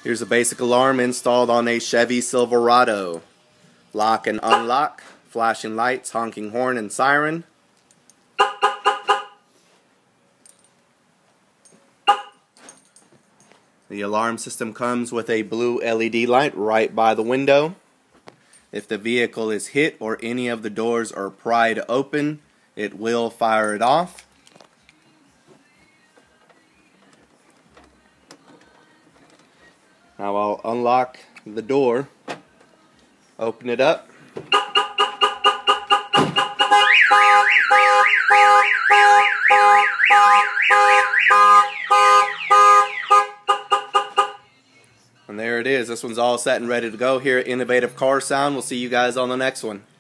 Here's a basic alarm installed on a Chevy Silverado. Lock and unlock, flashing lights, honking horn, and siren. The alarm system comes with a blue LED light right by the window. If the vehicle is hit or any of the doors are pried open, it will fire it off. Now I'll unlock the door, open it up. And there it is. This one's all set and ready to go here at Innovative Car Sound. We'll see you guys on the next one.